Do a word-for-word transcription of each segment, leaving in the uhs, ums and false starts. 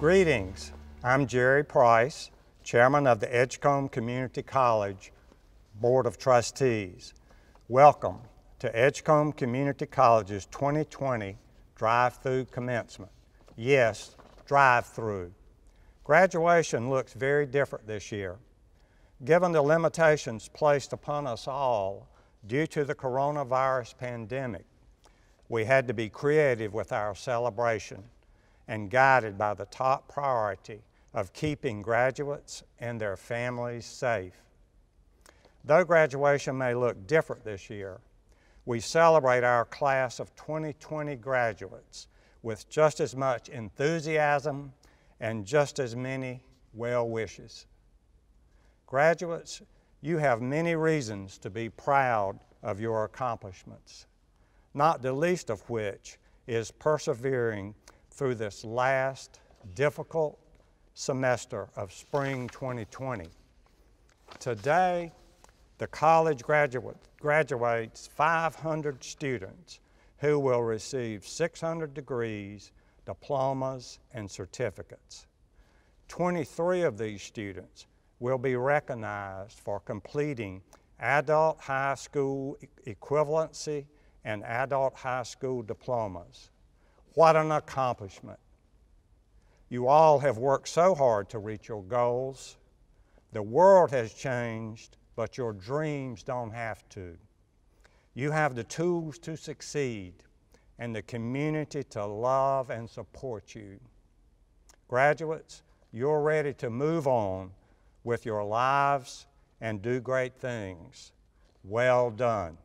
Greetings, I'm Jerry Price, Chairman of the Edgecombe Community College Board of Trustees. Welcome to Edgecombe Community College's twenty twenty drive-through commencement. Yes, drive-through. Graduation looks very different this year. Given the limitations placed upon us all due to the coronavirus pandemic, we had to be creative with our celebration and guided by the top priority of keeping graduates and their families safe. Though graduation may look different this year, we celebrate our class of twenty twenty graduates with just as much enthusiasm and just as many well wishes. Graduates, you have many reasons to be proud of your accomplishments, not the least of which is persevering through this last difficult semester of spring twenty twenty. Today, the college graduate, graduates five hundred students who will receive six hundred degrees, diplomas, and certificates. twenty-three of these students will be recognized for completing adult high school equivalency and adult high school diplomas. What an accomplishment. You all have worked so hard to reach your goals. The world has changed, but your dreams don't have to. You have the tools to succeed and the community to love and support you. Graduates, you're ready to move on with your lives and do great things. Well done.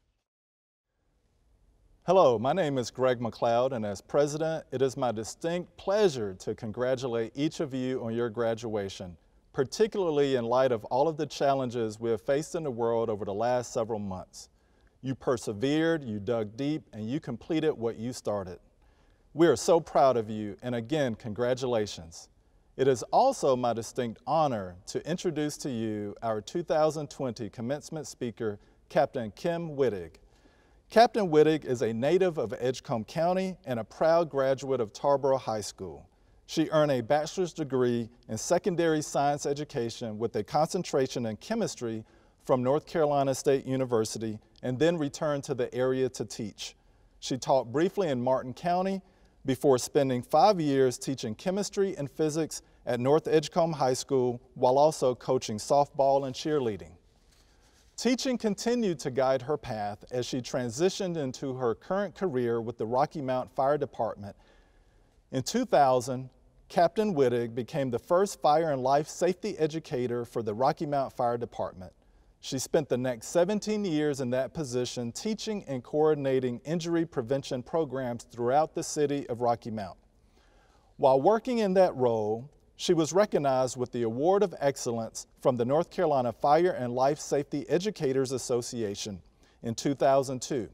Hello, my name is Greg McLeod, and as president, it is my distinct pleasure to congratulate each of you on your graduation, particularly in light of all of the challenges we have faced in the world over the last several months. You persevered, you dug deep, and you completed what you started. We are so proud of you, and again, congratulations. It is also my distinct honor to introduce to you our two thousand twenty commencement speaker, Captain Kim Wittig. Captain Wittig is a native of Edgecombe County and a proud graduate of Tarboro High School. She earned a bachelor's degree in secondary science education with a concentration in chemistry from North Carolina State University and then returned to the area to teach. She taught briefly in Martin County before spending five years teaching chemistry and physics at North Edgecombe High School while also coaching softball and cheerleading. Teaching continued to guide her path as she transitioned into her current career with the Rocky Mount Fire Department. In two thousand, Captain Wittig became the first fire and life safety educator for the Rocky Mount Fire Department. She spent the next seventeen years in that position teaching and coordinating injury prevention programs throughout the city of Rocky Mount. While working in that role, she was recognized with the Award of Excellence from the North Carolina Fire and Life Safety Educators Association in two thousand two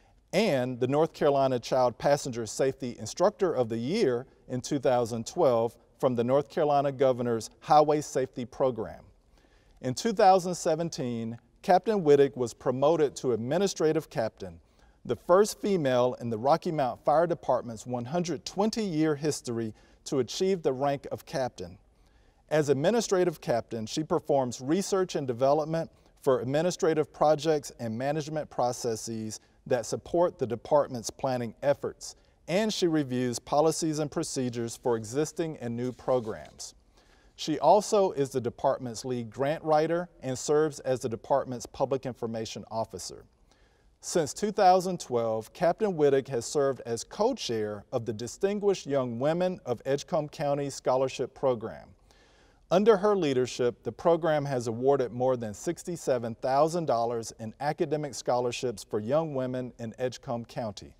and the North Carolina Child Passenger Safety Instructor of the Year in two thousand twelve from the North Carolina Governor's Highway Safety Program. In two thousand seventeen, Captain Wittig was promoted to Administrative Captain, the first female in the Rocky Mount Fire Department's one hundred twenty year history to achieve the rank of captain. As administrative captain, she performs research and development for administrative projects and management processes that support the department's planning efforts, and she reviews policies and procedures for existing and new programs. She also is the department's lead grant writer and serves as the department's public information officer. Since two thousand twelve, Captain Wittig has served as co-chair of the Distinguished Young Women of Edgecombe County Scholarship Program. Under her leadership, the program has awarded more than sixty-seven thousand dollars in academic scholarships for young women in Edgecombe County.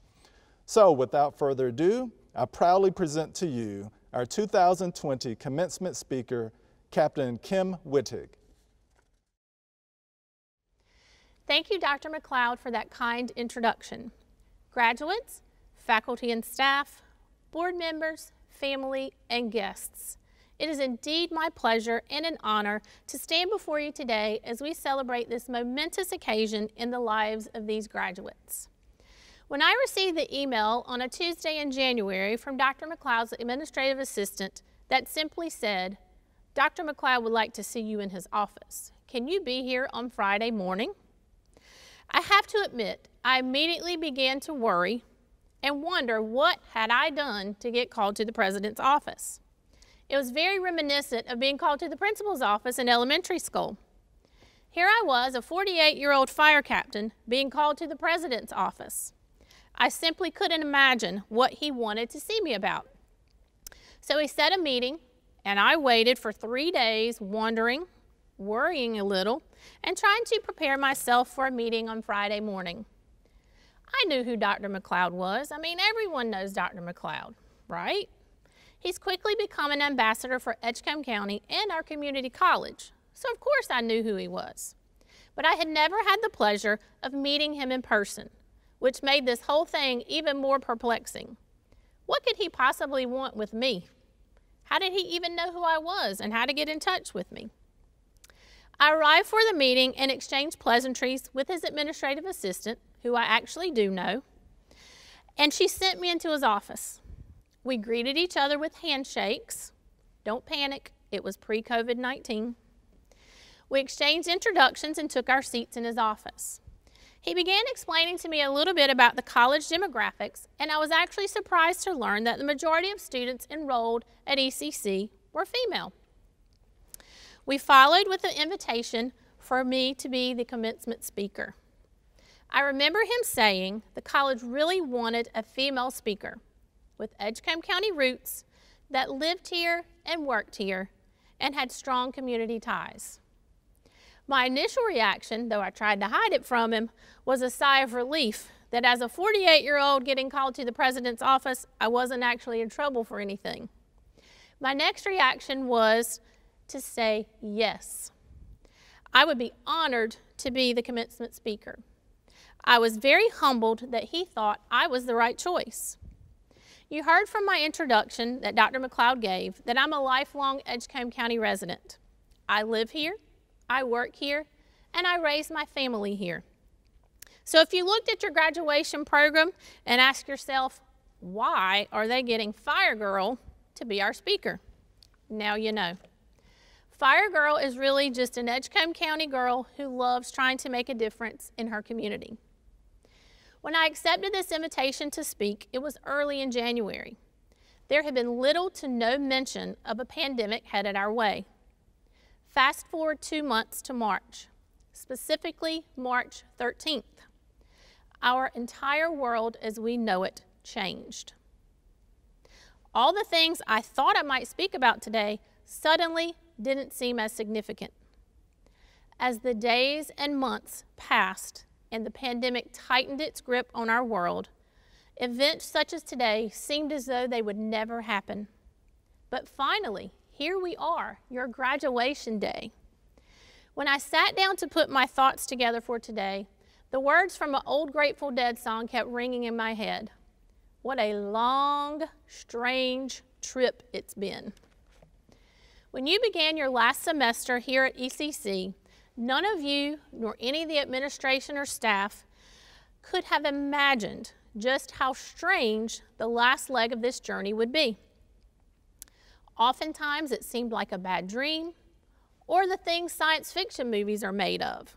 So without further ado, I proudly present to you our two thousand twenty commencement speaker, Captain Kim Wittig. Thank you, Doctor McLeod, for that kind introduction. Graduates, faculty and staff, board members, family, and guests. It is indeed my pleasure and an honor to stand before you today as we celebrate this momentous occasion in the lives of these graduates. When I received the email on a Tuesday in January from Doctor McLeod's administrative assistant that simply said, "Doctor McLeod would like to see you in his office. Can you be here on Friday morning?" I have to admit, I immediately began to worry and wonder what had I done to get called to the president's office. It was very reminiscent of being called to the principal's office in elementary school. Here I was, a forty-eight-year-old fire captain, being called to the president's office. I simply couldn't imagine what he wanted to see me about. So he set a meeting, and I waited for three days, wondering, worrying a little, and trying to prepare myself for a meeting on Friday morning. I knew who Doctor McLeod was. I mean, everyone knows Doctor McLeod, right? He's quickly become an ambassador for Edgecombe County and our community college, so of course I knew who he was. But I had never had the pleasure of meeting him in person, which made this whole thing even more perplexing. What could he possibly want with me? How did he even know who I was and how to get in touch with me? I arrived for the meeting and exchanged pleasantries with his administrative assistant, who I actually do know, and she sent me into his office. We greeted each other with handshakes. Don't panic, it was pre-COVID nineteen. We exchanged introductions and took our seats in his office. He began explaining to me a little bit about the college demographics, and I was actually surprised to learn that the majority of students enrolled at E C C were female. We followed with an invitation for me to be the commencement speaker. I remember him saying the college really wanted a female speaker with Edgecombe County roots that lived here and worked here and had strong community ties. My initial reaction, though I tried to hide it from him, was a sigh of relief that as a forty-eight-year-old getting called to the president's office, I wasn't actually in trouble for anything. My next reaction was to say yes. I would be honored to be the commencement speaker. I was very humbled that he thought I was the right choice. You heard from my introduction that Doctor McLeod gave that I'm a lifelong Edgecombe County resident. I live here, I work here, and I raise my family here. So if you looked at your graduation program and asked yourself, why are they getting Fire Girl to be our speaker? Now you know. Fire Girl is really just an Edgecombe County girl who loves trying to make a difference in her community. When I accepted this invitation to speak, it was early in January. There had been little to no mention of a pandemic headed our way. Fast forward two months to March, specifically March thirteenth. Our entire world as we know it changed. All the things I thought I might speak about today suddenly didn't seem as significant. As the days and months passed and the pandemic tightened its grip on our world, events such as today seemed as though they would never happen. But finally, here we are, your graduation day. When I sat down to put my thoughts together for today, the words from an old Grateful Dead song kept ringing in my head. What a long, strange trip it's been. When you began your last semester here at E C C, none of you, nor any of the administration or staff, could have imagined just how strange the last leg of this journey would be. Oftentimes it seemed like a bad dream, or the things science fiction movies are made of.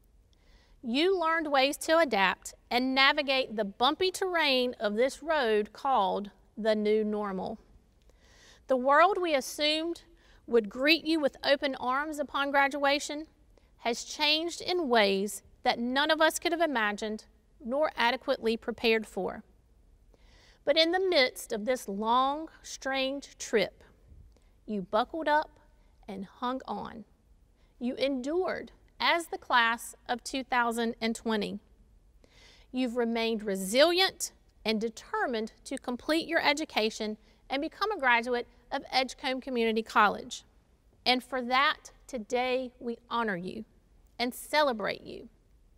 You learned ways to adapt and navigate the bumpy terrain of this road called the new normal. The world we assumed would greet you with open arms upon graduation has changed in ways that none of us could have imagined nor adequately prepared for. But in the midst of this long, strange trip, you buckled up and hung on. You endured as the class of two thousand twenty. You've remained resilient and determined to complete your education and become a graduate of Edgecombe Community College. And for that, today we honor you and celebrate you.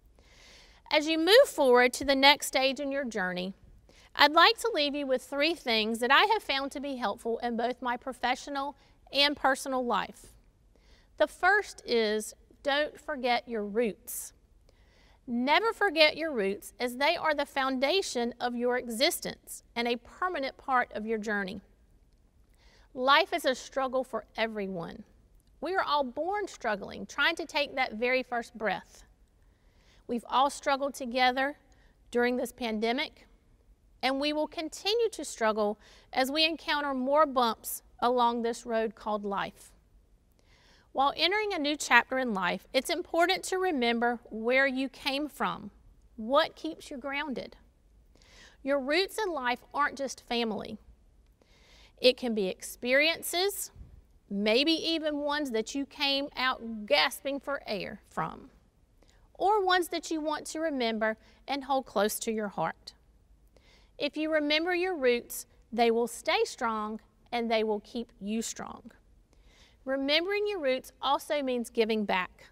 As you move forward to the next stage in your journey, I'd like to leave you with three things that I have found to be helpful in both my professional and personal life. The first is, don't forget your roots. Never forget your roots, as they are the foundation of your existence and a permanent part of your journey. Life is a struggle for everyone. We are all born struggling, trying to take that very first breath. We've all struggled together during this pandemic, and we will continue to struggle as we encounter more bumps along this road called life. While entering a new chapter in life, it's important to remember where you came from, what keeps you grounded. Your roots in life aren't just family. It can be experiences, maybe even ones that you came out gasping for air from, or ones that you want to remember and hold close to your heart. If you remember your roots, they will stay strong and they will keep you strong. Remembering your roots also means giving back.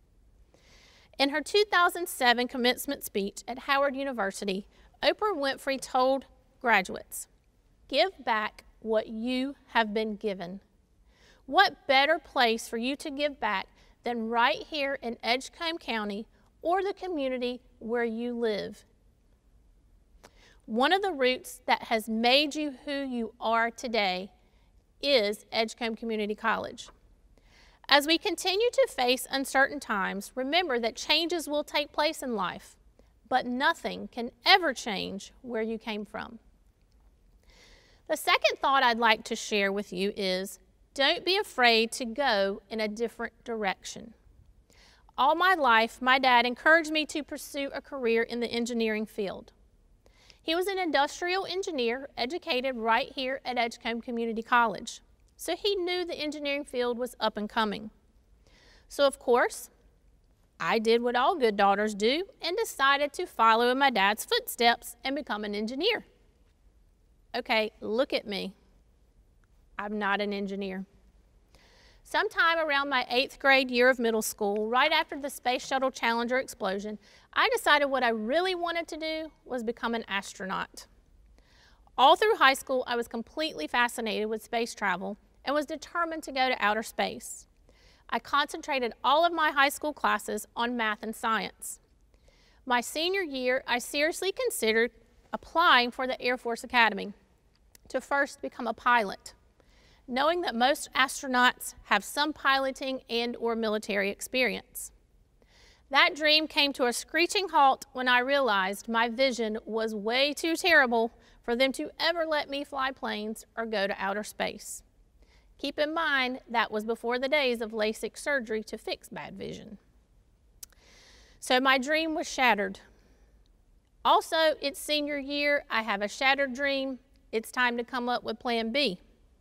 In her two thousand seven commencement speech at Howard University, Oprah Winfrey told graduates, "Give back what you have been given." What better place for you to give back than right here in Edgecombe County or the community where you live? One of the roots that has made you who you are today is Edgecombe Community College. As we continue to face uncertain times, remember that changes will take place in life, but nothing can ever change where you came from. The second thought I'd like to share with you is, don't be afraid to go in a different direction. All my life, my dad encouraged me to pursue a career in the engineering field. He was an industrial engineer educated right here at Edgecombe Community College, so he knew the engineering field was up and coming. So of course, I did what all good daughters do and decided to follow in my dad's footsteps and become an engineer. Okay, look at me. I'm not an engineer. Sometime around my eighth grade year of middle school, right after the Space Shuttle Challenger explosion, I decided what I really wanted to do was become an astronaut. All through high school, I was completely fascinated with space travel and was determined to go to outer space. I concentrated all of my high school classes on math and science. My senior year, I seriously considered applying for the Air Force Academy to first become a pilot, knowing that most astronauts have some piloting and or military experience. That dream came to a screeching halt when I realized my vision was way too terrible for them to ever let me fly planes or go to outer space. Keep in mind, that was before the days of LASIK surgery to fix bad vision. So my dream was shattered. Also, it's senior year, I have a shattered dream. It's time to come up with plan B.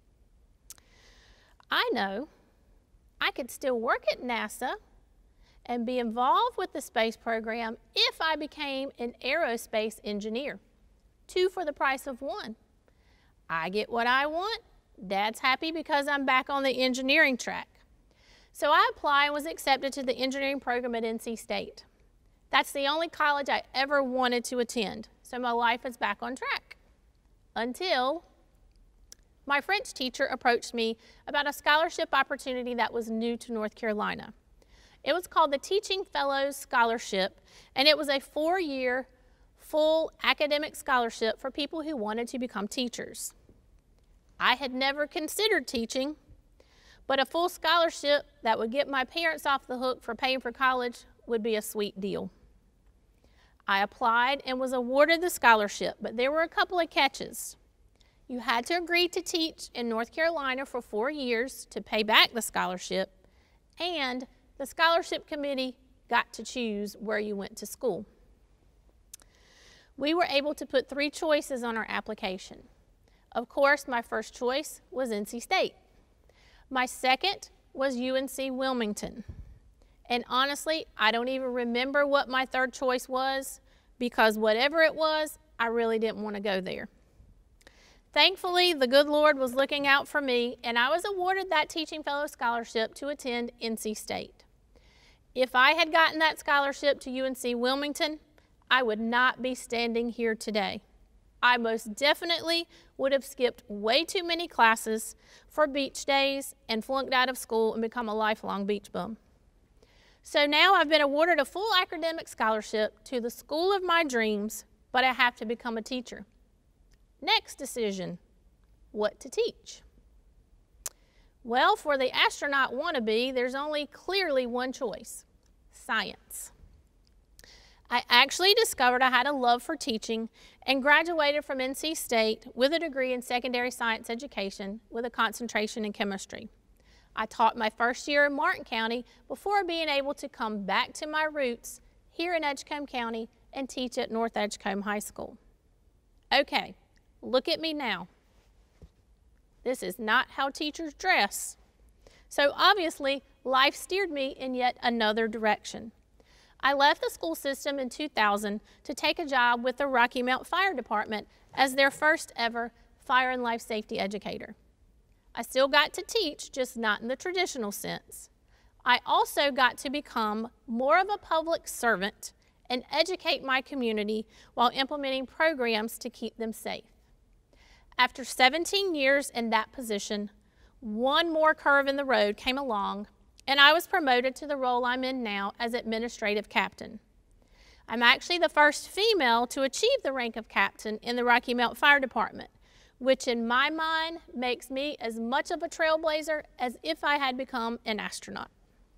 I know I could still work at NASA and be involved with the space program if I became an aerospace engineer. Two for the price of one. I get what I want. Dad's happy because I'm back on the engineering track. So I applied and was accepted to the engineering program at N C State. That's the only college I ever wanted to attend, so my life is back on track. Until my French teacher approached me about a scholarship opportunity that was new to North Carolina. It was called the Teaching Fellows Scholarship, and it was a four-year full academic scholarship for people who wanted to become teachers. I had never considered teaching, but a full scholarship that would get my parents off the hook for paying for college would be a sweet deal. I applied and was awarded the scholarship, but there were a couple of catches. You had to agree to teach in North Carolina for four years to pay back the scholarship, and the scholarship committee got to choose where you went to school. We were able to put three choices on our application. Of course, my first choice was N C State. My second was U N C Wilmington. And honestly, I don't even remember what my third choice was, because whatever it was, I really didn't want to go there. Thankfully, the good Lord was looking out for me, and I was awarded that Teaching Fellow Scholarship to attend N C State. If I had gotten that scholarship to U N C Wilmington, I would not be standing here today. I most definitely would have skipped way too many classes for beach days and flunked out of school and become a lifelong beach bum. So now I've been awarded a full academic scholarship to the school of my dreams, but I have to become a teacher. Next decision, what to teach. Well, for the astronaut wannabe, there's only clearly one choice: science. I actually discovered I had a love for teaching and graduated from N C State with a degree in secondary science education with a concentration in chemistry. I taught my first year in Martin County before being able to come back to my roots here in Edgecombe County and teach at North Edgecombe High School. Okay, look at me now. This is not how teachers dress. So obviously, life steered me in yet another direction. I left the school system in two thousand to take a job with the Rocky Mount Fire Department as their first ever fire and life safety educator. I still got to teach, just not in the traditional sense. I also got to become more of a public servant and educate my community while implementing programs to keep them safe. After seventeen years in that position, one more curve in the road came along, and I was promoted to the role I'm in now as administrative captain. I'm actually the first female to achieve the rank of captain in the Rocky Mount Fire Department, which in my mind makes me as much of a trailblazer as if I had become an astronaut.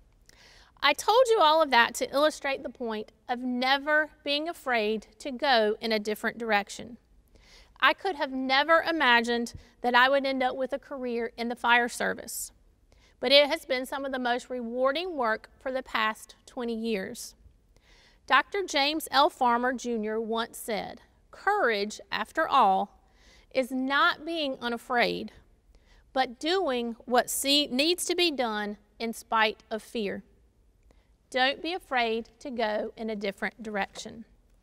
I told you all of that to illustrate the point of never being afraid to go in a different direction. I could have never imagined that I would end up with a career in the fire service, but it has been some of the most rewarding work for the past twenty years. Doctor James L. Farmer Junior once said, "Courage, after all, is not being unafraid, but doing what see, needs to be done in spite of fear." Don't be afraid to go in a different direction.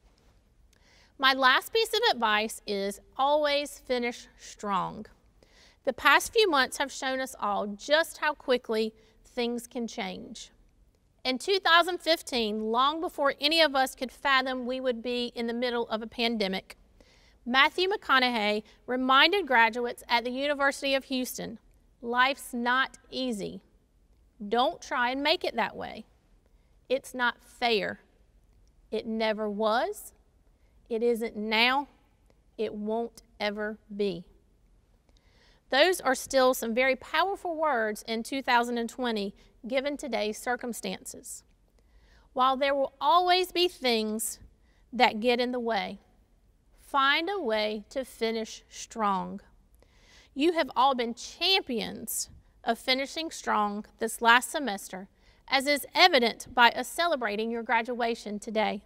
My last piece of advice is always finish strong. The past few months have shown us all just how quickly things can change. In two thousand fifteen, long before any of us could fathom we would be in the middle of a pandemic, Matthew McConaughey reminded graduates at the University of Houston, life's not easy. Don't try and make it that way. It's not fair. It never was. It isn't now. It won't ever be. Those are still some very powerful words in two thousand twenty, given today's circumstances. While there will always be things that get in the way, find a way to finish strong. You have all been champions of finishing strong this last semester, as is evident by us celebrating your graduation today.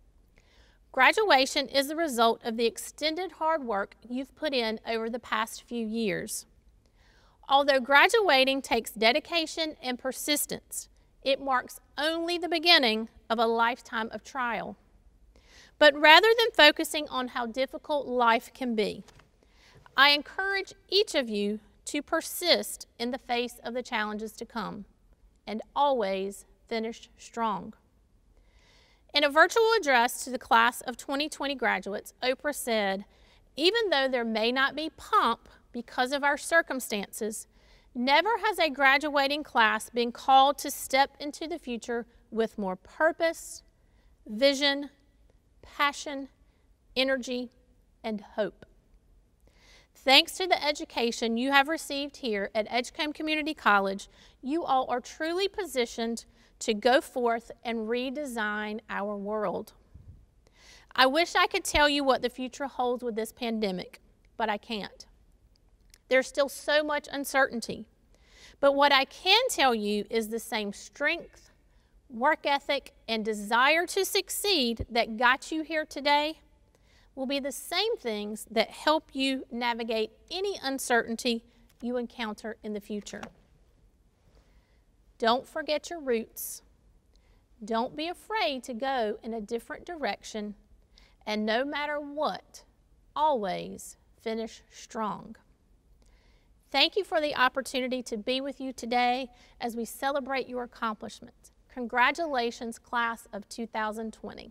Graduation is the result of the extended hard work you've put in over the past few years. Although graduating takes dedication and persistence, it marks only the beginning of a lifetime of trial. But rather than focusing on how difficult life can be, I encourage each of you to persist in the face of the challenges to come and always finish strong. In a virtual address to the class of twenty twenty graduates, Oprah said, "Even though there may not be pomp because of our circumstances, never has a graduating class been called to step into the future with more purpose, vision, passion, energy, and hope." Thanks to the education you have received here at Edgecombe Community College, you all are truly positioned to go forth and redesign our world. I wish I could tell you what the future holds with this pandemic, but I can't. There's still so much uncertainty. But what I can tell you is the same strength, work ethic, and desire to succeed that got you here today will be the same things that help you navigate any uncertainty you encounter in the future. Don't forget your roots. Don't be afraid to go in a different direction, and no matter what, always finish strong. Thank you for the opportunity to be with you today as we celebrate your accomplishments. Congratulations, class of two thousand twenty.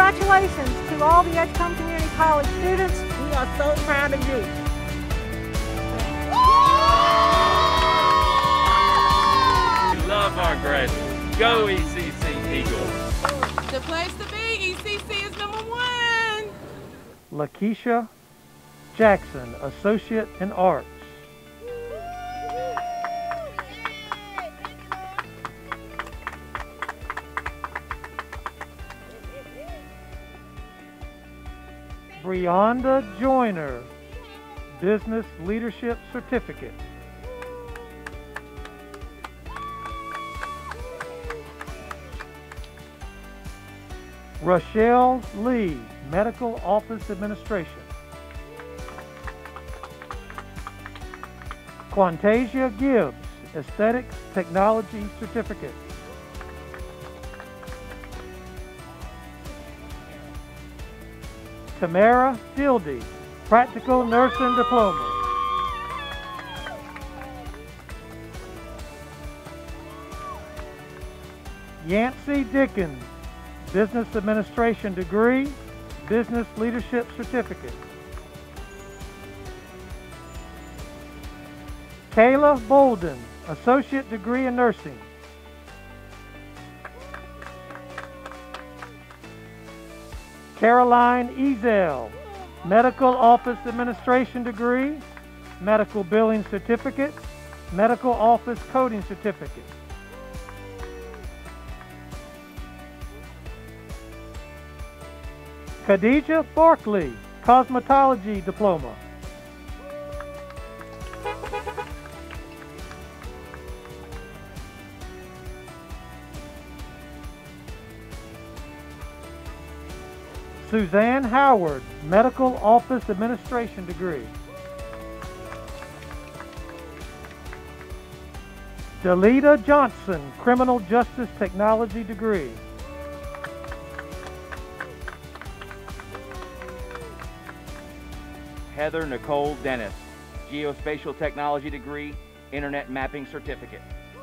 Congratulations to all the Edgecombe Community College students. We are so proud of you. We love our graduates. Go E C C Eagles. The place to be, E C C is number one. Lakeisha Jackson, Associate in Arts. Brianda Joyner, Business Leadership Certificate. Rochelle Lee, Medical Office Administration. Quantasia Gibbs, Aesthetics Technology Certificate. Tamara Fieldy, Practical Nursing Diploma. Yancey Dickens, Business Administration degree, Business Leadership Certificate. Kayla Bolden, Associate degree in Nursing. Caroline Ezel, Medical Office Administration degree, Medical Billing Certificate, Medical Office Coding Certificate. Khadija Barkley, Cosmetology Diploma. Suzanne Howard, Medical Office Administration degree. Delita Johnson, Criminal Justice Technology degree. Heather Nicole Dennis, Geospatial Technology degree, Internet Mapping Certificate.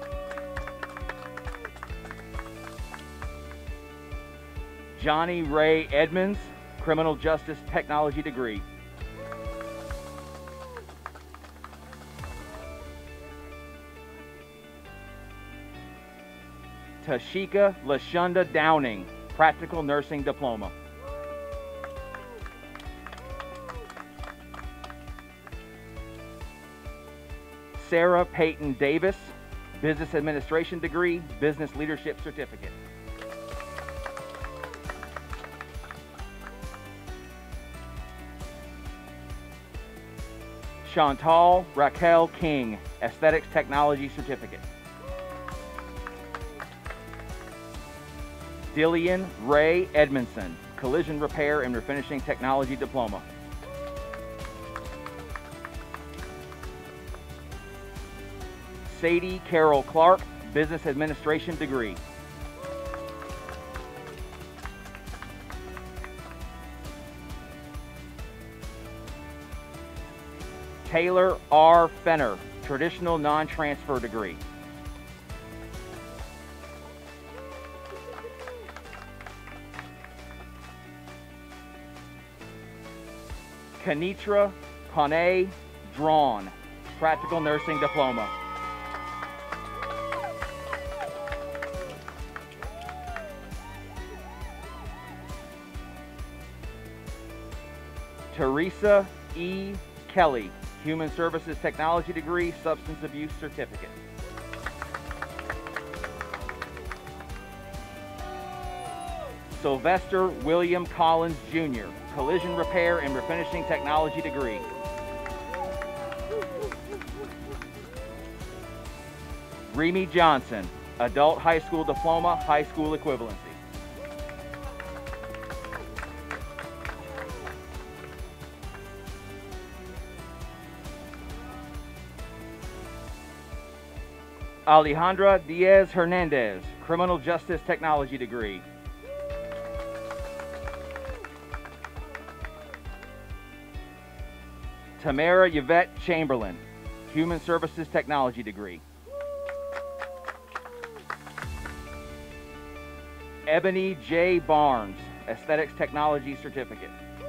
Johnny Ray Edmonds, Criminal Justice Technology degree. Tashika Lashunda Downing, Practical Nursing Diploma. Sarah Peyton Davis, Business Administration degree, Business Leadership Certificate. Chantal Raquel King, Aesthetics Technology Certificate. Dillian Ray Edmondson, Collision Repair and Refinishing Technology Diploma. Sadie Carol Clark, Business Administration degree. Taylor R. Fenner, Traditional Non-Transfer degree. Kenitra Panay Drawn, Practical Nursing Diploma. Teresa E. Kelly, Human Services Technology degree, Substance Abuse Certificate. Sylvester William Collins Junior, Collision Repair and Refinishing Technology degree. Remy Johnson, Adult High School Diploma, High School Equivalency. Alejandra Diaz Hernandez, Criminal Justice Technology degree. Tamara Yvette Chamberlain, Human Services Technology degree. Ebony J. Barnes, Aesthetics Technology Certificate.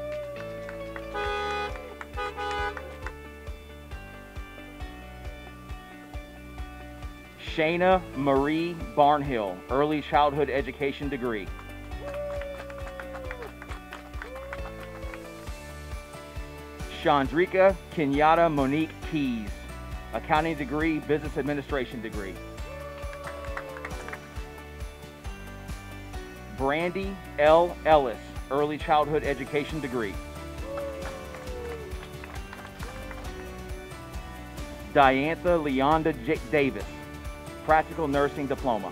Shayna Marie Barnhill, Early Childhood Education degree. Chandrika Kenyatta Monique Keys, Accounting degree, Business Administration degree. Brandy L. Ellis, Early Childhood Education degree. Diantha Leonda J Davis, Practical Nursing Diploma.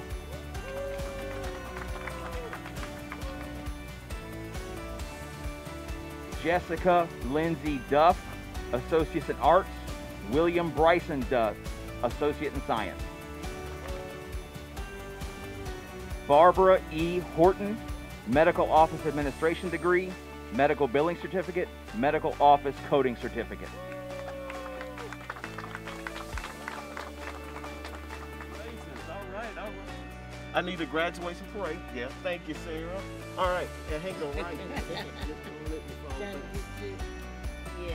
Jessica Lindsay Duff, Associate in Arts. William Bryson Duff, Associate in Science. Barbara E. Horton, Medical Office Administration degree, Medical Billing Certificate, Medical Office Coding Certificate. All right, all right. I need a graduation parade. Yeah, thank you, Sarah. All right, yeah, hang on right here. Yeah.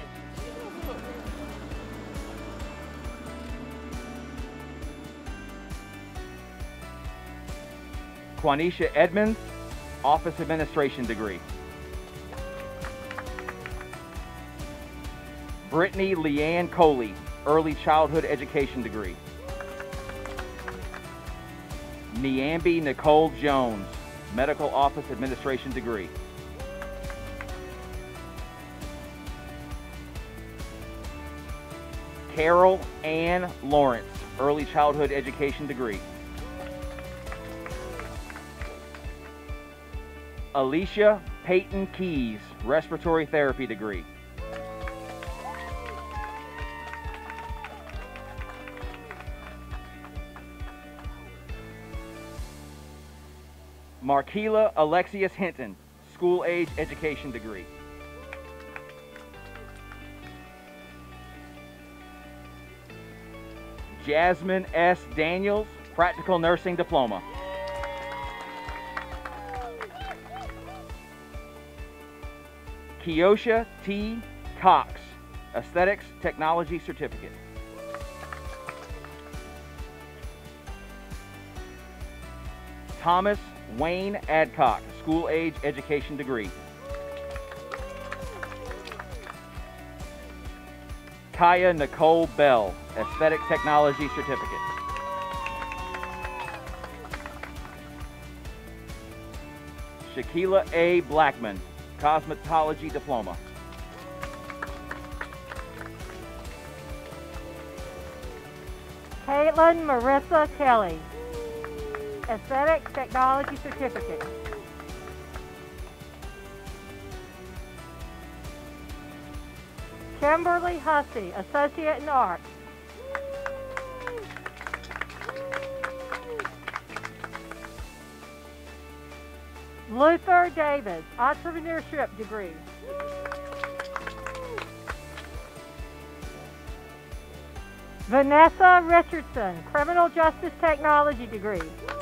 Quanisha Edmonds, Office Administration degree. Brittany Leanne Coley, Early Childhood Education degree. Niambi Nicole Jones, Medical Office Administration degree. Carol Ann Lawrence, Early Childhood Education degree. Alicia Peyton Keys, Respiratory Therapy degree. Marquila Alexius Hinton, School Age Education degree. Jasmine S. Daniels, Practical Nursing Diploma. Keosha T. Cox, Aesthetics Technology Certificate. Thomas Wayne Adcock, School Age Education degree. Kaya Nicole Bell, Aesthetic Technology Certificate. Shaquila A. Blackman, Cosmetology Diploma. Caitlin Marissa Kelly, Aesthetic Technology Certificate. Kimberly Hussey, Associate in Arts. Luther Davis, Entrepreneurship degree. Vanessa Richardson, Criminal Justice Technology degree.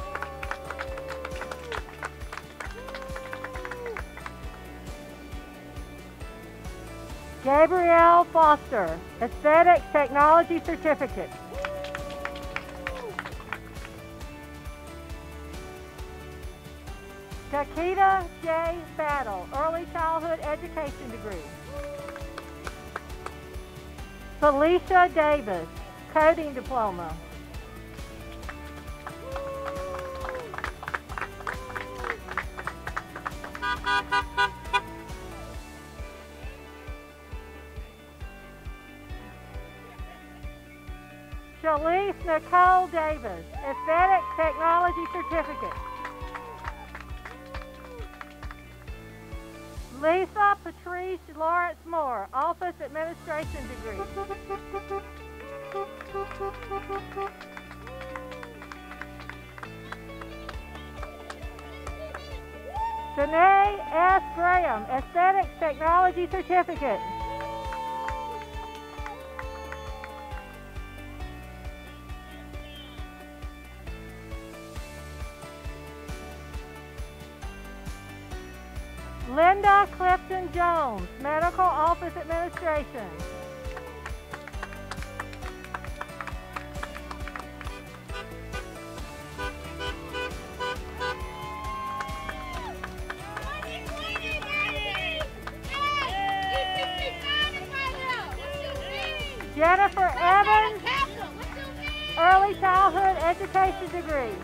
Gabrielle Foster, Aesthetic Technology Certificate. Takita J. Battle, Early Childhood Education degree. Felicia Davis, Coding Diploma. Shalise Nicole Davis, Aesthetic Technology Certificate. Lisa Patrice Lawrence Moore, Office Administration degree. Danae S. Graham, Aesthetics Technology Certificate. Linda Clifton Jones, Medical Office Administration. Jennifer Evans, Early Childhood Education degree.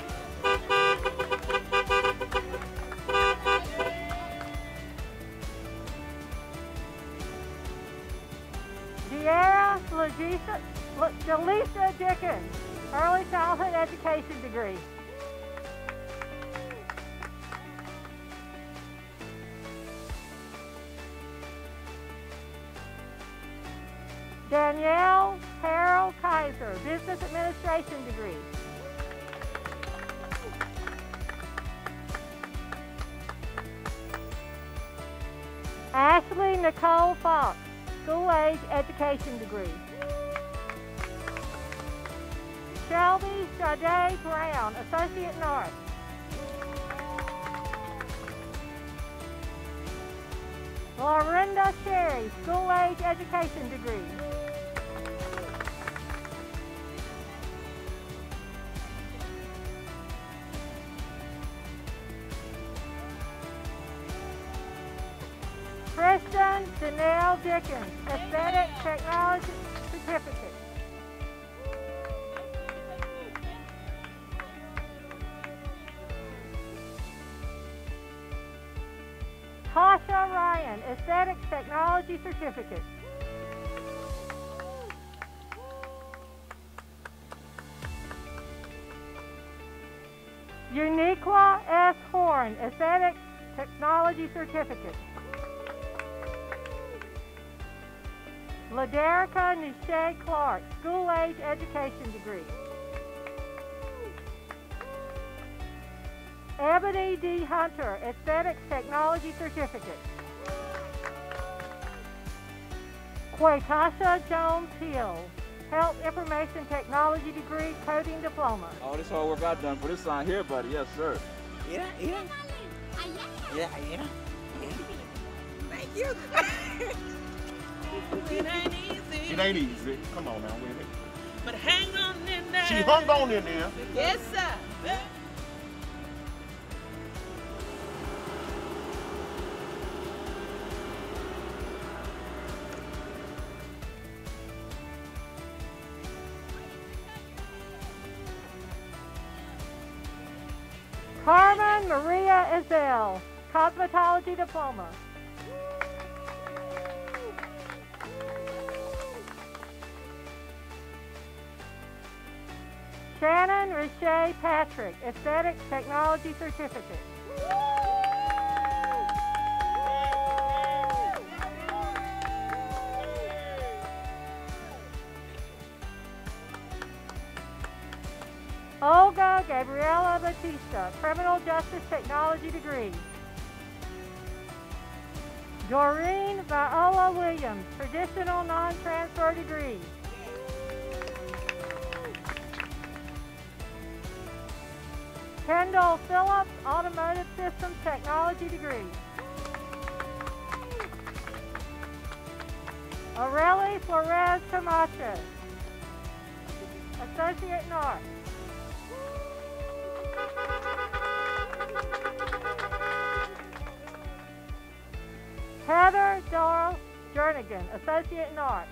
Deara Delisa Dickens, Early Childhood Education degree. Danielle Harold Kaiser, Business Administration degree. Ashley Nicole Fox, School Age Education degree. Shelby Sade Brown, Associate in Arts. Lorinda Sherry, School Age Education degree. Kristen Danelle Dickens, Aesthetic Technology Certificate. Tasha Ryan, Aesthetic Technology Certificate. Uniqua S. Horn, Aesthetic Technology Certificate. Laderica Nisha Clark, School Age Education degree. Ebony D. Hunter, Aesthetics Technology Certificate. Quatasha Jones Hill, Health Information Technology degree, Coding Diploma. All this hard work I've done for this sign here, buddy. Yes, sir. Yeah, yeah. Yeah, yeah. Thank you. It ain't easy. It ain't easy. Come on now with it. But hang on in there. She hung on in there. Yes, sir. Carmen Maria Ezell, Cosmetology Diploma. Shannon Richey Patrick, Aesthetic Technology Certificate. Olga Gabriela Batista, Criminal Justice Technology degree. Doreen Viola Williams, Traditional Non-Transfer degree. Kendall Phillips, Automotive Systems Technology degree. Aurelie Flores Camacho, Associate in Arts. Heather Doral Jernigan, Associate in Arts.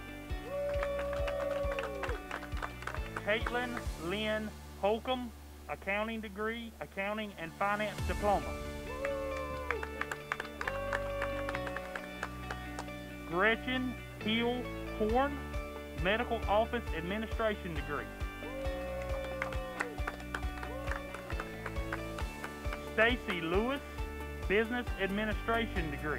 Caitlin Lynn Holcomb, Accounting degree, Accounting and Finance Diploma. Gretchen Hill Horn, Medical Office Administration degree. Stacy Lewis, Business Administration degree.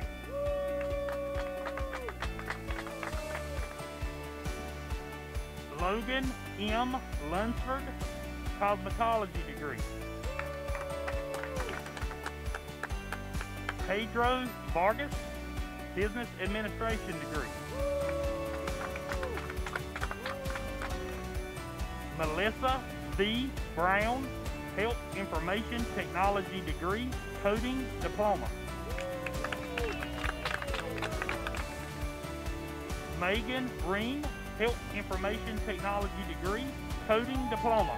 Logan M. Lunsford, Cosmetology degree. Pedro Vargas, Business Administration degree. Melissa V. Brown, Health Information Technology degree, Coding Diploma. Megan Green, Health Information Technology degree, Coding Diploma.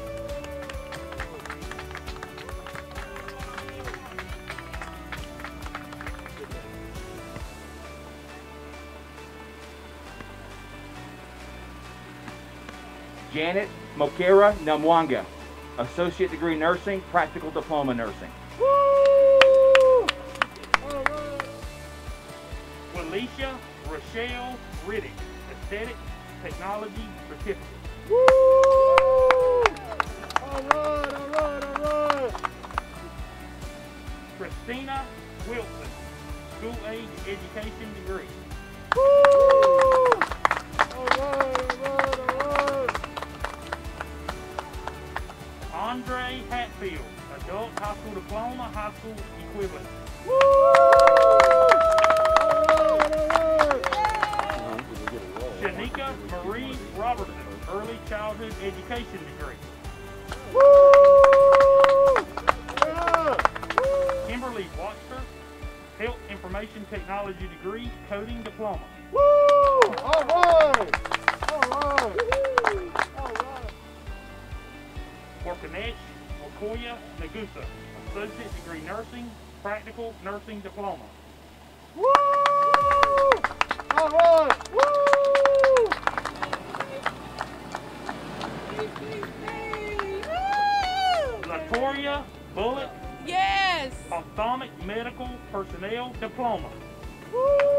Janet Mokera Namwanga, Associate Degree Nursing, Practical Diploma Nursing. Woo! Felicia Rochelle Riddick, Aesthetic Technology Certificate. Woo! All right, all right, all right. Christina Wilson, School Age Education degree. Woo! All right, all right, all right. Andre Hatfield, Adult High School Diploma, High School Equivalent. Woo! All right, all right. Shanika Marie Robertson, Early Childhood Education degree. Woo! Yeah. Kimberly Watcher, Health Information Technology degree, Coding Diploma. Woo! All right. All right. All right. Orkanesh Okoya Nagusa, Associate Degree Nursing, Practical Nursing Diploma. Woo! All right. Woo! Latoria Bullock, Yes. Ophthalmic Medical Personnel Diploma. Woo!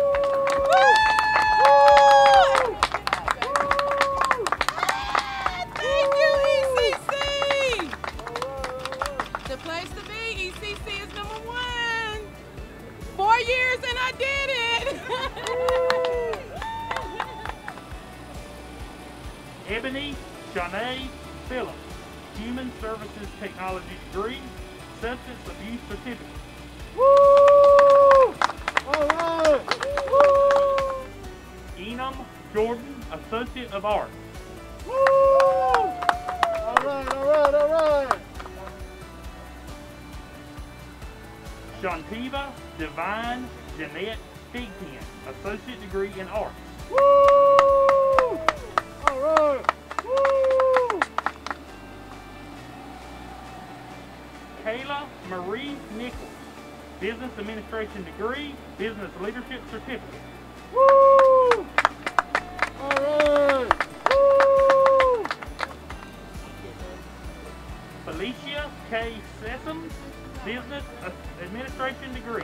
Thank you, E C C. The place to be. E C C is number one. Four years and I did it. Ebony Shanae Phillips, Human Services Technology degree, Substance Abuse Certificate. Woo! All right. Woo! Enum Jordan, Associate of Arts. Woo! All right, all right, all right. Shantiva Divine Jeanette Figpen, Associate Degree in Arts. Woo! All right. Woo! Kayla Marie Nichols, Business Administration degree, Business Leadership Certificate. Woo! All right. Woo! Felicia K. Sessom, Business Administration degree.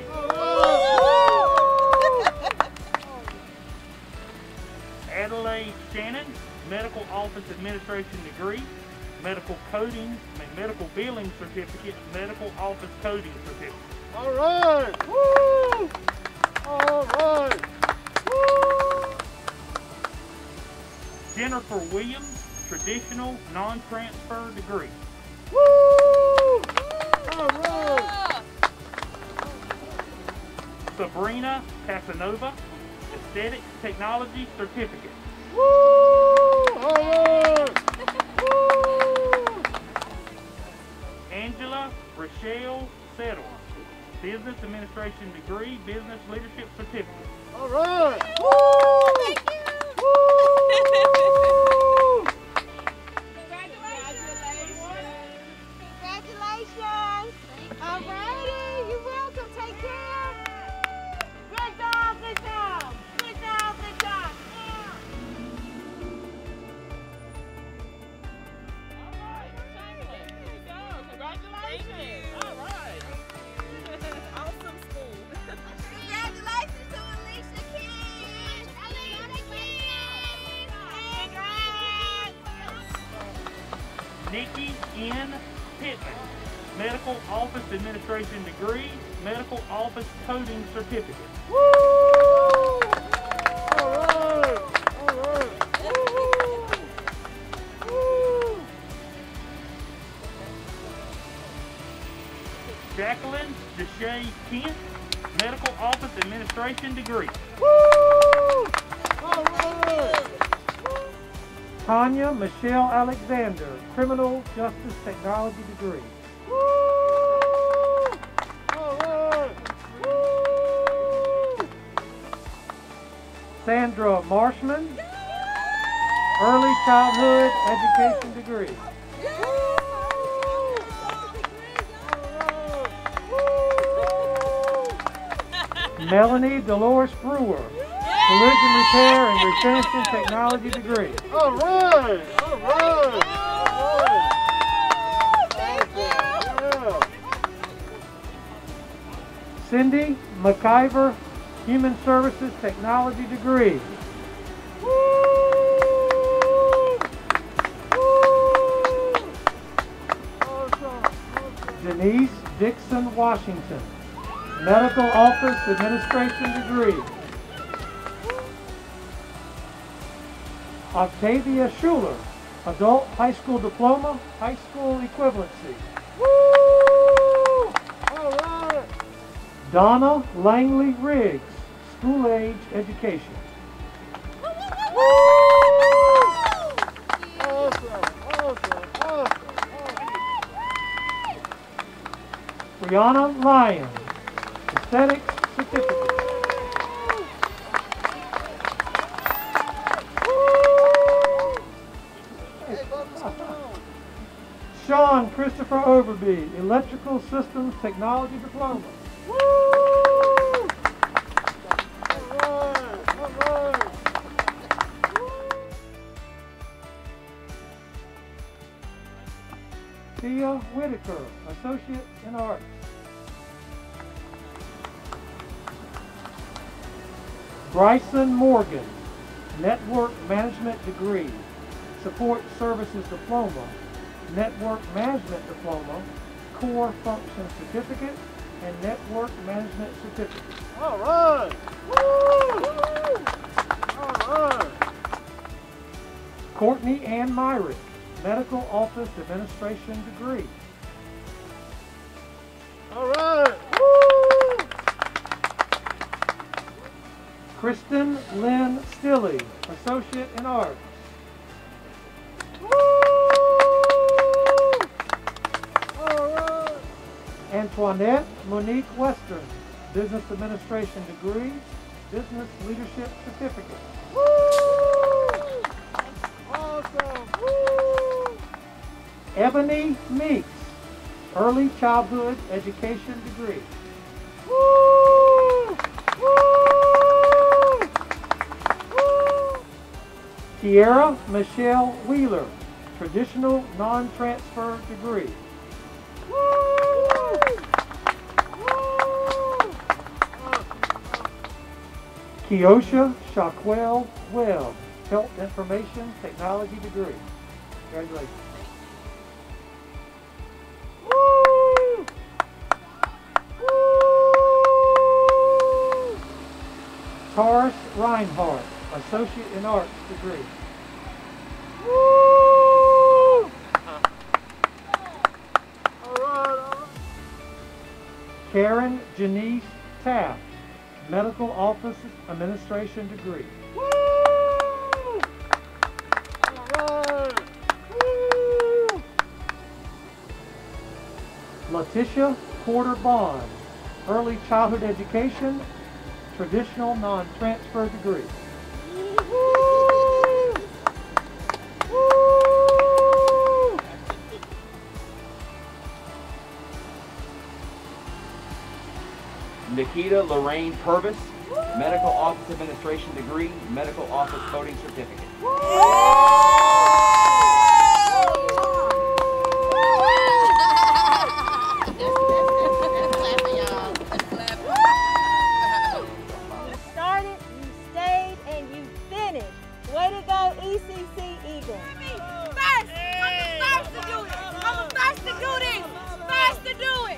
Adelaide Shannon, Medical Office Administration degree, Medical Coding, Medical Billing Certificate, Medical Office Coding Certificate. All right. Woo! All right. Woo! Jennifer Williams, Traditional Non-Transfer degree. Woo! All right. Sabrina Casanova, Aesthetic Technology Certificate. Woo! All right. Woo! Angela Rochelle Settle, Business Administration degree, Business Leadership Certificate. All right. Woo! Thank you. Woo! Congratulations. All righty. You're welcome. Take care. Good job. Good job. Good job. Good job. Congratulations. All right. Awesome school. Congratulations to Alicia King. Alicia King. Congrats. Nikki N. Pittman, Medical Office Administration degree, Medical Office Coding Certificate. Woo! All right. All right. Woo! Woo! Jacqueline Deshay Kent, Medical Office Administration degree. Woo! All right. Tanya Michelle Alexander, Criminal Justice Technology degree. Woo! All right. Woo! Sandra Marshman, Early Childhood Education degree. Melanie Dolores Brewer, Collision Repair and Refinishing Technology degree. All right, all right, all right. Yeah. Cindy McIver, Human Services Technology degree. Denise Dixon Washington, Medical Office Administration degree. Octavia Schuler, Adult High School Diploma, High School Equivalency. All right. Donna Langley Riggs, School Age Education. Awesome, awesome, awesome. Brianna Lyons, Aesthetics Certificate. Sean Christopher Overby, Electrical Systems Technology Diploma. Tia Whitaker, Associate in Arts. Bryson Morgan, Network Management degree, Support Services Diploma, Network Management Diploma, Core Function Certificate, and Network Management Certificate. All right. Woo! All right. Courtney Ann Myrick, Medical Office Administration degree. All right. Woo! Kristen Lynn Stilley, Associate in Arts. Antoinette Monique Western, Business Administration degree, Business Leadership Certificate. Woo! Awesome! Woo! Ebony Meeks, Early Childhood Education degree. Woo! Woo! Woo! Tiara Michelle Wheeler, Traditional Non-Transfer degree. Keosha Shaquell Webb, Health Information Technology degree. Congratulations. Woo! Woo! Taurus Reinhardt, Associate in Arts degree. Woo! All right, all right. Karen Janice Taft, Medical Office Administration degree. Woo! All right. Woo! Letitia Porter Bond, Early Childhood Education, Traditional Non-Transfer degree. Woo! Woo! Nikita Lorraine Purvis, Medical Office Administration degree, Medical Office Coding certificate. You started, you stayed, and you finished. Way to go, E C C Eagle. First! I'm the first to do it! I'm the first to do this! First to do it!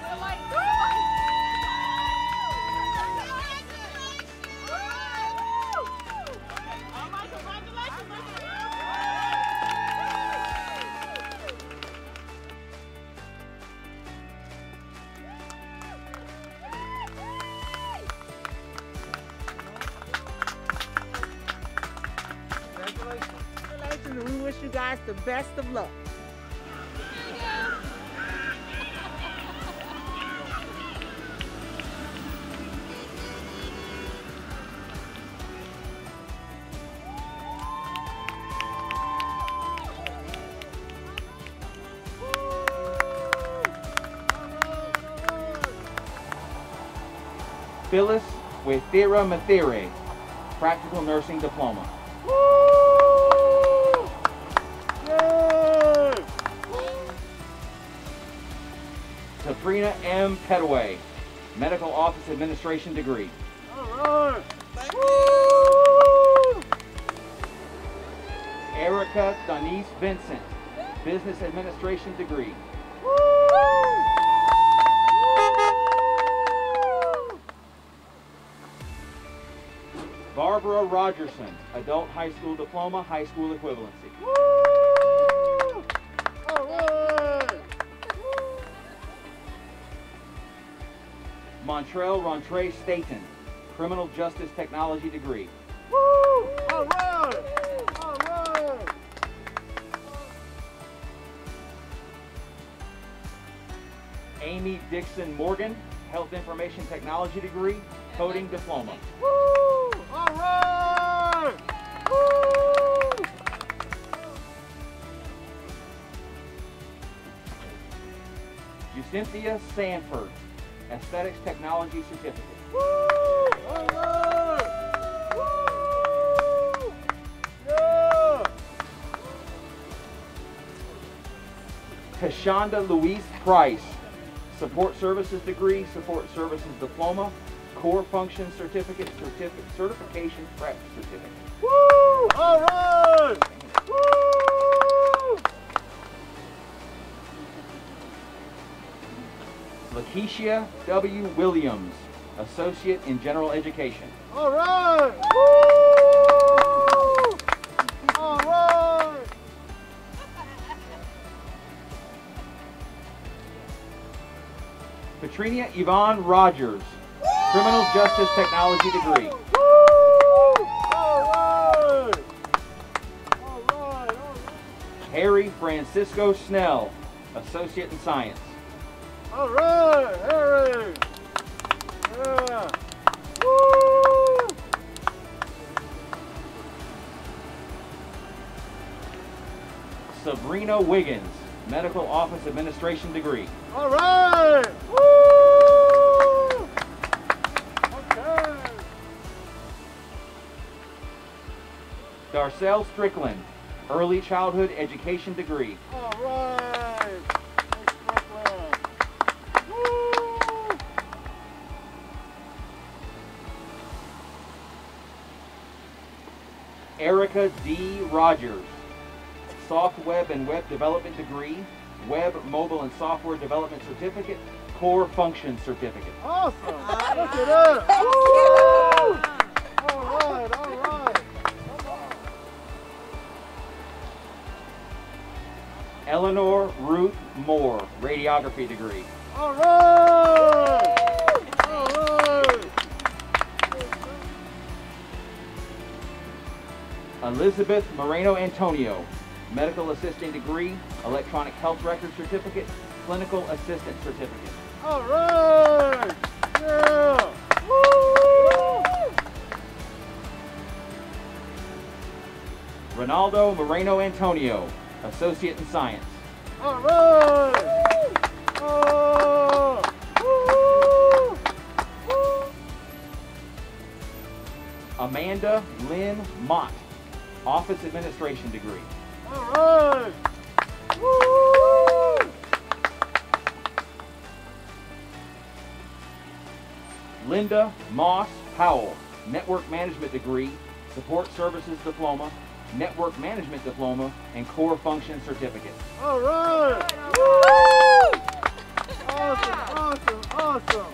Congratulations, and we wish you guys the best of luck. Phyllis Wethera Mathere, Practical Nursing Diploma. Woo! Yay! Sabrina M. Petaway, Medical Office Administration degree. All right. Thank Woo! you. Erica Denise Vincent, Business Administration degree. Barbara Rogerson, Adult High School Diploma, High School Equivalency. Woo! All right. Montrell Rontre Staten, Criminal Justice Technology degree. Woo! All right. All right. Amy Dixon Morgan, Health Information Technology degree, Coding Diploma. Woo! All right. Woo! Cynthia Sanford, Aesthetics Technology Certificate. Woo! All right. Woo! Yeah! Tashonda Louise Price, Support Services degree, Support Services Diploma, Core Function Certificate, certificate Certification Prep Certificate. Woo! All right! Woo! Lakeisha W. Williams, Associate in General Education. All right! Woo! All right! Katrina Yvonne Rogers, Criminal Justice Technology degree. Woo! All right! All right! All right! Harry Francisco Snell, Associate in Science. All right, Harry! Yeah! Woo! Sabrina Wiggins, Medical Office Administration degree. All right! Woo! Okay! Darcel Strickland, Early Childhood Education degree. All right! Thanks, Brooklyn. Woo! Erica D. Rogers, Soft Web and Web Development degree, Web, Mobile and Software Development Certificate, Core Function Certificate. Awesome! Look at that! Woo! All right, all right. Eleanor Ruth Moore, Radiography degree. All right! All right! Elizabeth Moreno Antonio, Medical Assisting degree, Electronic Health Record Certificate, Clinical Assistant Certificate. All right! Yeah! Woo! Ronaldo Moreno Antonio, Associate in Science. All right! Oh! Woo! Woo! Amanda Lynn Mott, Office Administration degree. All right! Woo! Linda Moss Powell, Network Management degree, Support Services Diploma, Network Management Diploma, and Core Function Certificate. All right! Woo! Awesome! Awesome! Awesome!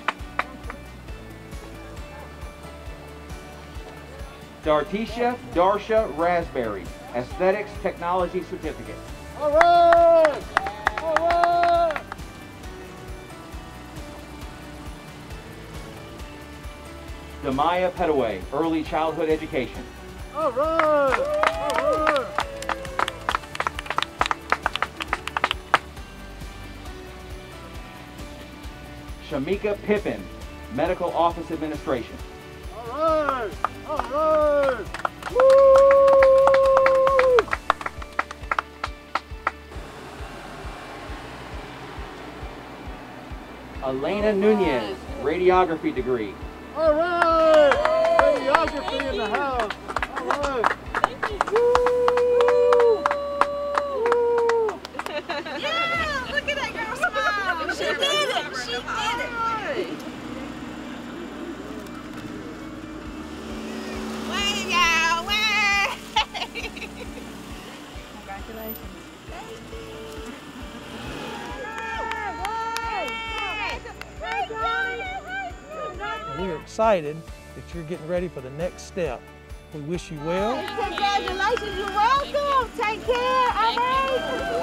Dartisha Darsha Raspberry, Aesthetics Technology Certificate. All right! All right! Demaya Petaway, Early Childhood Education. All right! All right! Shamika Pippin, Medical Office Administration. All right! All right! Woo! Elena Nunez, Radiography degree. All right. Videography in the house. All right. Yeah, look at that girl smile. She did it. She did it. Wave, y'all. Wave. Congratulations. We're excited that you're getting ready for the next step. We wish you well. Congratulations, you're welcome. Take care. All right.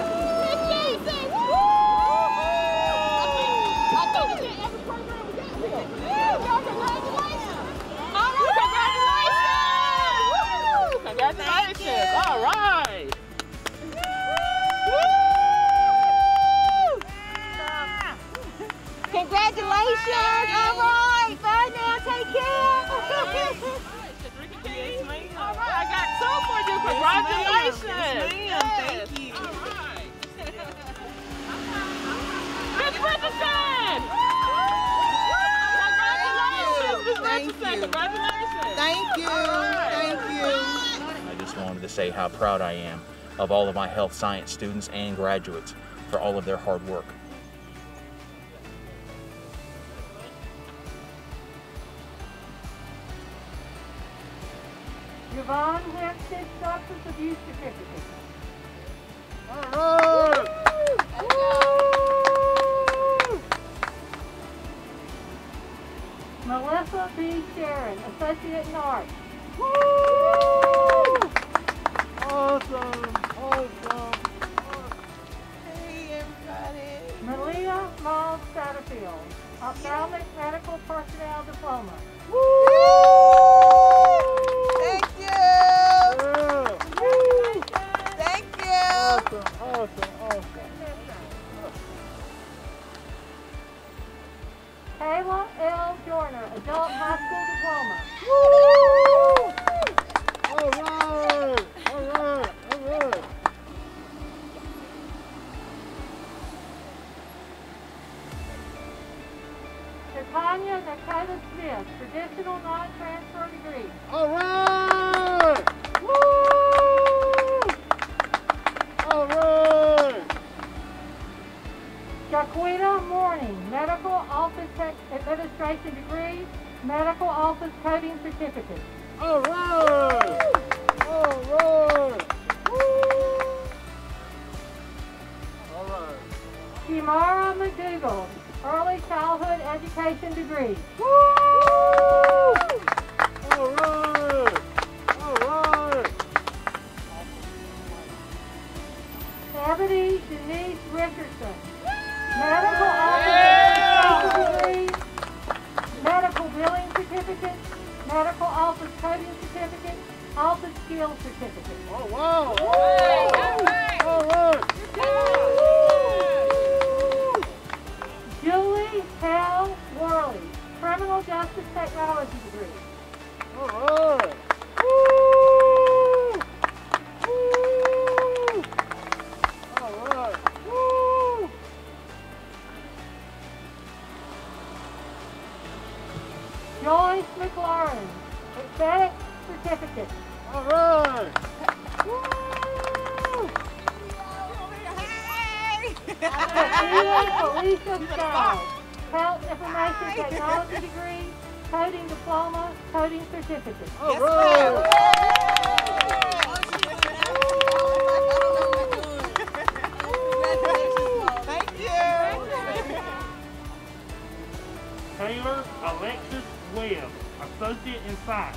Congratulations. All right. Congratulations. All right. Bye now. Take care. Yes, ma'am. All right. I got two for you. Congratulations. Yes, ma'am. Thank you. All right. Miss Richardson. Congratulations, Miss Richardson. Congratulations. Thank you. Thank you. I just wanted to say how proud I am of all of my health science students and graduates for all of their hard work. Yvonne Hampstead Substance Abuse Certificate. All right. Melissa B. Sharon, Associate in Arts. Awesome. Awesome. Hey, everybody. Malia Miles Satterfield, Ophthalmic Medical Personnel Diploma. Thank you. Yeah. Thank you. Awesome. Awesome. Awesome. Kayla L. Joyner, Adult High School Diploma. All right. All right. All right. Tanya Dakota Smith, Traditional Non-Transfer Degree. All right. Woo! All right. Jaquita Morning, Medical Office Tech Administration Degree, Medical Office Coding Certificate. All right. All right. Woo! All right. Kimara McDougall, Early Childhood Education Degree. Woo! All right. All right. Ebony Denise Richardson, Medical Office Education Degree, Medical Billing Certificate, Medical Office Coding Certificate, Office Skills Certificate. Oh, wow. All right. All right. Julie Hal Worley, Criminal Justice Technology Degree. All right. Woo! Woo! All right. Woo! Joyce McLaurin, Aesthetic Certificate. All right. Woo! Hey. Alicia Stiles, Health Information Technology Degree, Coding Diploma, Coding Certificate. All right. Thank you. Taylor Alexis Webb, Associate in Science.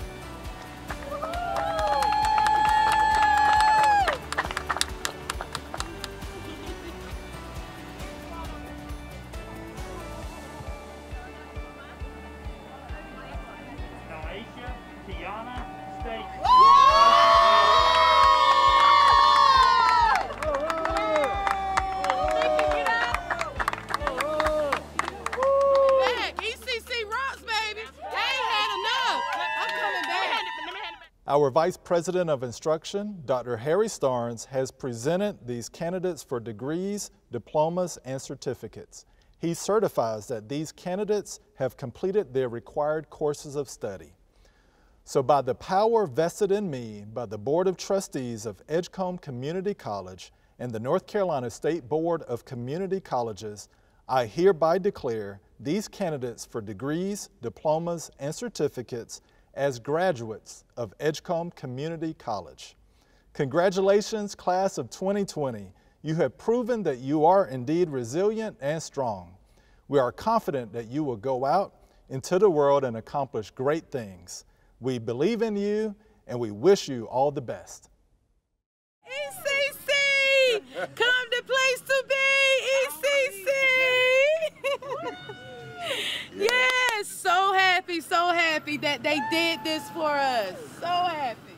Aisha Tiana States. Back. E C C rocks, baby. I ain't had enough. I'm coming back. Our Vice President of Instruction, Doctor Harry Starnes, has presented these candidates for degrees, diplomas, and certificates. he certifies that these candidates have completed their required courses of study. So by the power vested in me by the Board of Trustees of Edgecombe Community College and the North Carolina State Board of Community Colleges, I hereby declare these candidates for degrees, diplomas, and certificates as graduates of Edgecombe Community College. Congratulations, class of twenty twenty. You have proven that you are indeed resilient and strong. We are confident that you will go out into the world and accomplish great things. We believe in you and we wish you all the best. E C C! Come the place to be, E C C! Yes, so happy, so happy that they did this for us. So happy.